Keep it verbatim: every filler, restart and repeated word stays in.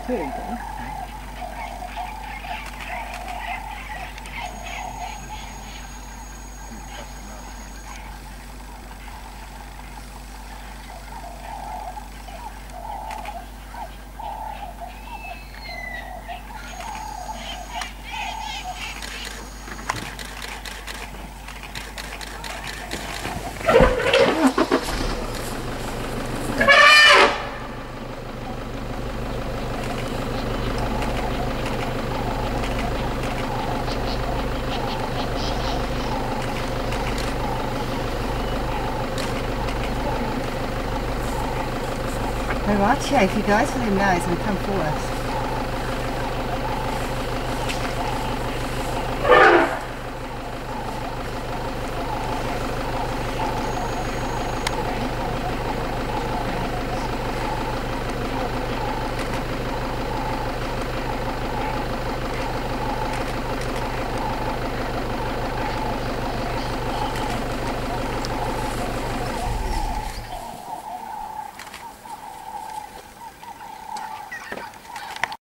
There you go. They are chafy guys, for them guys and come for us.